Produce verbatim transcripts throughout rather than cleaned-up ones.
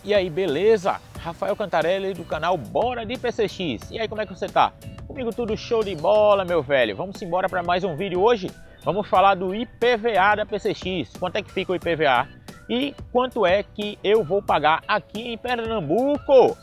E aí, beleza? Rafael Cantarelli do canal Bora de P C X. E aí, como é que você tá? Comigo tudo show de bola, meu velho. Vamos embora para mais um vídeo hoje. Vamos falar do I P V A da P C X. Quanto é que fica o I P V A? E quanto é que eu vou pagar aqui em Pernambuco?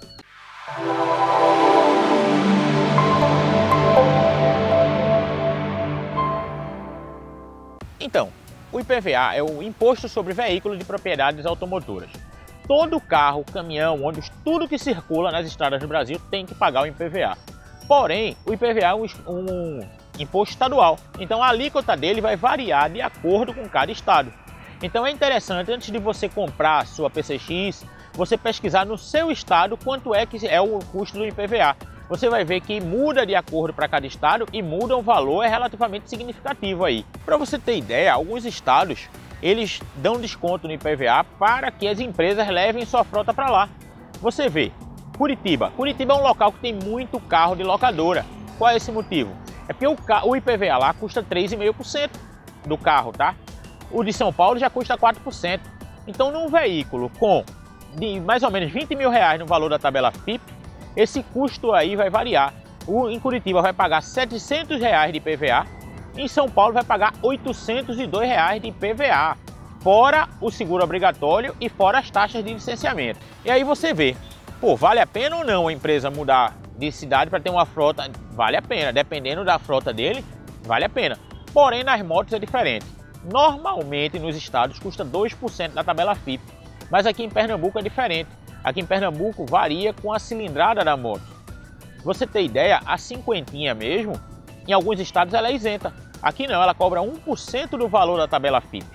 Então, o I P V A é o Imposto sobre Veículos de Propriedades Automotoras. Todo carro, caminhão, ônibus, tudo que circula nas estradas do Brasil tem que pagar o I P V A. Porém, o I P V A é um, um imposto estadual, então a alíquota dele vai variar de acordo com cada estado. Então é interessante, antes de você comprar a sua P C X, você pesquisar no seu estado quanto é que é o custo do I P V A. Você vai ver que muda de acordo para cada estado e muda o valor, é relativamente significativo aí. Para você ter ideia, alguns estados eles dão desconto no I P V A para que as empresas levem sua frota para lá. Você vê, Curitiba. Curitiba é um local que tem muito carro de locadora. Qual é esse motivo? É porque o, o I P V A lá custa três vírgula cinco por cento do carro, tá? O de São Paulo já custa quatro por cento. Então, num veículo com de mais ou menos vinte mil reais no valor da tabela F I P, esse custo aí vai variar. O, em Curitiba vai pagar setecentos reais de I P V A. Em São Paulo vai pagar oitocentos e dois reais de I P V A, fora o seguro obrigatório e fora as taxas de licenciamento. E aí você vê, pô, vale a pena ou não a empresa mudar de cidade para ter uma frota? Vale a pena, dependendo da frota dele, vale a pena. Porém, nas motos é diferente. Normalmente nos estados custa dois por cento da tabela F I P, mas aqui em Pernambuco é diferente. Aqui em Pernambuco varia com a cilindrada da moto. Você tem ideia, a cinquentinha mesmo, em alguns estados ela é isenta. Aqui não, ela cobra um por cento do valor da tabela F I P.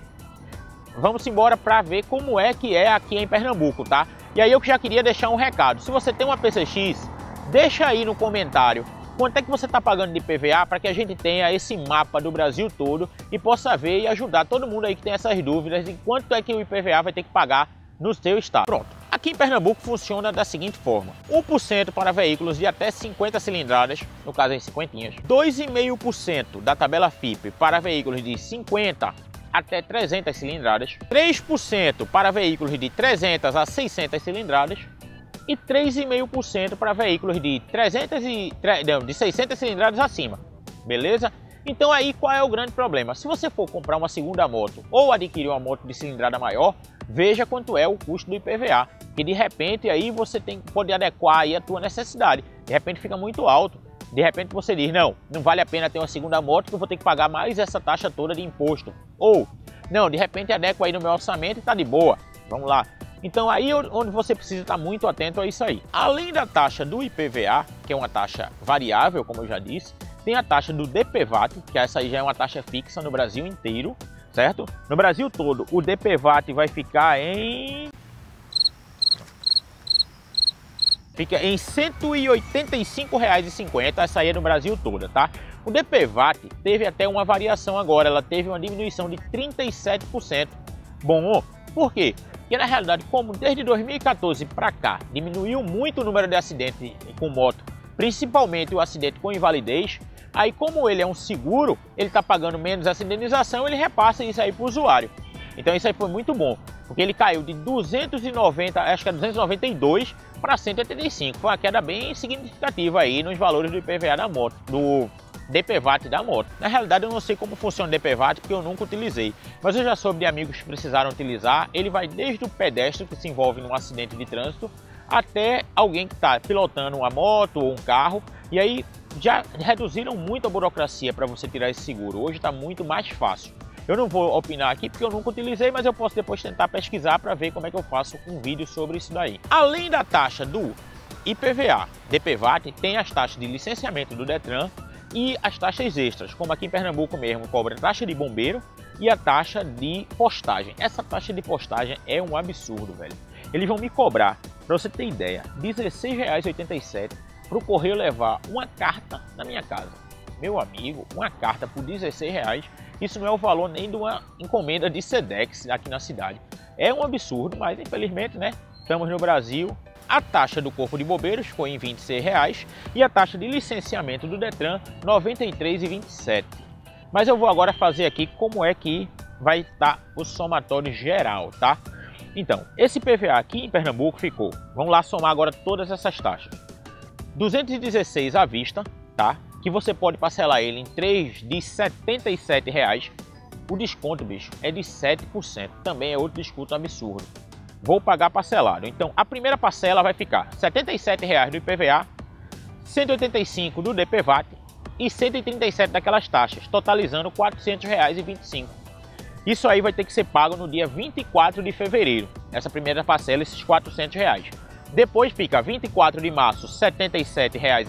Vamos embora para ver como é que é aqui em Pernambuco, tá? E aí eu já queria deixar um recado. Se você tem uma P C X, deixa aí no comentário quanto é que você está pagando de I P V A para que a gente tenha esse mapa do Brasil todo e possa ver e ajudar todo mundo aí que tem essas dúvidas de quanto é que o I P V A vai ter que pagar no seu estado. Pronto. Aqui em Pernambuco funciona da seguinte forma: um por cento para veículos de até cinquenta cilindradas, no caso em cinquentinhas, dois vírgula cinco por cento da tabela F I P para veículos de cinquenta até trezentas cilindradas, três por cento para veículos de trezentas a seiscentas cilindradas e três vírgula cinco por cento para veículos de trezentas e não, de seiscentas cilindradas acima. Beleza? Então aí qual é o grande problema? Se você for comprar uma segunda moto ou adquirir uma moto de cilindrada maior, veja quanto é o custo do I P V A, que de repente aí você tem que poder adequar aí a tua necessidade. De repente fica muito alto. De repente você diz, não, não vale a pena ter uma segunda moto que eu vou ter que pagar mais essa taxa toda de imposto. Ou, não, de repente adequa aí no meu orçamento e tá de boa. Vamos lá. Então aí onde você precisa estar muito atento a isso aí. Além da taxa do I P V A, que é uma taxa variável, como eu já disse, tem a taxa do D P V A T, que essa aí já é uma taxa fixa no Brasil inteiro, certo? No Brasil todo, o D P V A T vai ficar em... Fica em cento e oitenta e cinco reais e cinquenta centavos, essa aí é no Brasil toda, tá? O D P V A T teve até uma variação agora, ela teve uma diminuição de trinta e sete por cento. Bom, por quê? Porque na realidade, como desde dois mil e quatorze para cá, diminuiu muito o número de acidentes com moto, principalmente o acidente com invalidez, aí como ele é um seguro, ele está pagando menos essa indenização, ele repassa isso aí para o usuário. Então isso aí foi muito bom, porque ele caiu de duzentos e noventa, acho que é duzentos e noventa e dois para cento e oitenta e cinco. Foi uma queda bem significativa aí nos valores do I P V A da moto, do D P V A T da moto. Na realidade eu não sei como funciona o D P V A T porque eu nunca utilizei, mas eu já soube de amigos que precisaram utilizar. Ele vai desde o pedestre que se envolve num acidente de trânsito até alguém que está pilotando uma moto ou um carro, e aí já reduziram muito a burocracia para você tirar esse seguro. Hoje está muito mais fácil. Eu não vou opinar aqui porque eu nunca utilizei, mas eu posso depois tentar pesquisar para ver como é que eu faço um vídeo sobre isso daí. Além da taxa do I P V A, D P V A T, tem as taxas de licenciamento do Detran e as taxas extras, como aqui em Pernambuco mesmo, cobra a taxa de bombeiro e a taxa de postagem. Essa taxa de postagem é um absurdo, velho. Eles vão me cobrar, para você ter ideia, dezesseis reais e oitenta e sete centavos para o correio levar uma carta na minha casa. Meu amigo, uma carta por dezesseis reais, isso não é o valor nem de uma encomenda de Sedex aqui na cidade. É um absurdo, mas infelizmente, né, estamos no Brasil. A taxa do Corpo de Bombeiros ficou em vinte e seis reais e a taxa de licenciamento do Detran noventa e três reais e vinte e sete centavos. Mas eu vou agora fazer aqui como é que vai estar o somatório geral, tá? Então, esse I P V A aqui em Pernambuco ficou, vamos lá somar agora todas essas taxas, duzentos e dezesseis à vista, tá? Que você pode parcelar ele em três de setenta e sete reais. O desconto, bicho, é de sete por cento, também é outro desconto absurdo. Vou pagar parcelado, então a primeira parcela vai ficar setenta e sete reais do I P V A, cento e oitenta e cinco do D P V A T e cento e trinta e sete daquelas taxas, totalizando quatrocentos reais e vinte e cinco. Isso aí vai ter que ser pago no dia vinte e quatro de fevereiro, essa primeira parcela, esses quatrocentos reais. Depois fica vinte e quatro de março, setenta e sete reais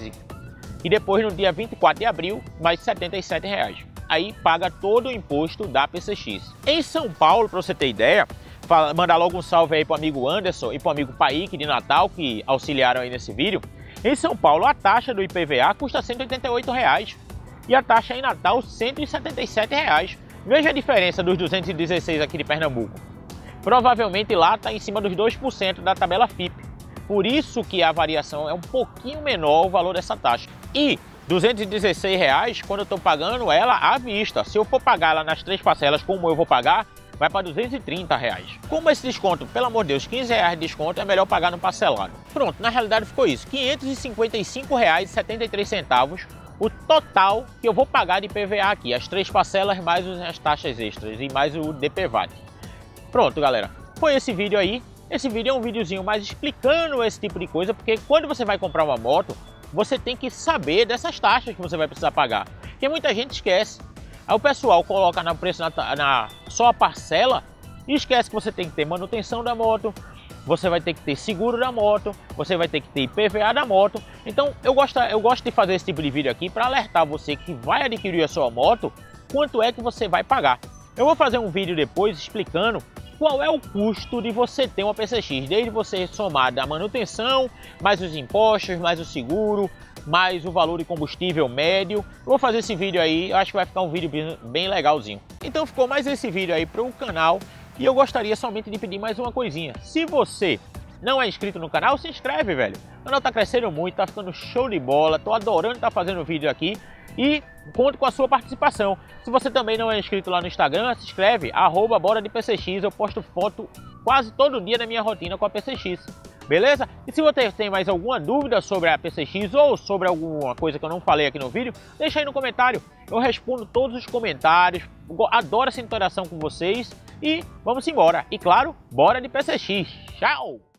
e depois no dia vinte e quatro de abril, mais setenta e sete reais. Aí paga todo o imposto da P C X. Em São Paulo, para você ter ideia, mandar logo um salve aí para o amigo Anderson e para o amigo Paik de Natal, que auxiliaram aí nesse vídeo. Em São Paulo, a taxa do I P V A custa cento e oitenta e oito reais e a taxa em Natal cento e setenta e sete reais. Veja a diferença dos duzentos e dezesseis aqui de Pernambuco. Provavelmente lá está em cima dos dois por cento da tabela F I P. Por isso que a variação é um pouquinho menor o valor dessa taxa. E duzentos e dezesseis reais quando eu estou pagando ela à vista. Se eu for pagar ela nas três parcelas como eu vou pagar, vai para duzentos e trinta reais. Como esse desconto, pelo amor de Deus, quinze reais de desconto, é melhor pagar no parcelado. Pronto, na realidade ficou isso, quinhentos e cinquenta e cinco reais e setenta e três centavos o total que eu vou pagar de I P V A aqui, as três parcelas mais as taxas extras e mais o D P V A T. Pronto, galera, foi esse vídeo aí. Esse vídeo é um videozinho mais explicando esse tipo de coisa, porque quando você vai comprar uma moto, você tem que saber dessas taxas que você vai precisar pagar, porque muita gente esquece. Aí o pessoal coloca no preço na, na só a parcela e esquece que você tem que ter manutenção da moto, você vai ter que ter seguro da moto, você vai ter que ter I P V A da moto. Então eu gosto, eu gosto de fazer esse tipo de vídeo aqui para alertar você que vai adquirir a sua moto, quanto é que você vai pagar. Eu vou fazer um vídeo depois explicando qual é o custo de você ter uma P C X, desde você somar da manutenção, mais os impostos, mais o seguro, mais o valor de combustível médio. Eu vou fazer esse vídeo aí, eu acho que vai ficar um vídeo bem, bem legalzinho. Então ficou mais esse vídeo aí para o canal e eu gostaria somente de pedir mais uma coisinha. Se você não é inscrito no canal, se inscreve, velho. O canal tá crescendo muito, tá ficando show de bola, tô adorando estar fazendo vídeo aqui e conto com a sua participação. Se você também não é inscrito lá no Instagram, se inscreve, arroba bora de P C X, eu posto foto quase todo dia da minha rotina com a P C X. Beleza? E se você tem mais alguma dúvida sobre a P C X ou sobre alguma coisa que eu não falei aqui no vídeo, deixa aí no comentário. Eu respondo todos os comentários, adoro essa interação com vocês e vamos embora. E claro, bora de P C X. Tchau!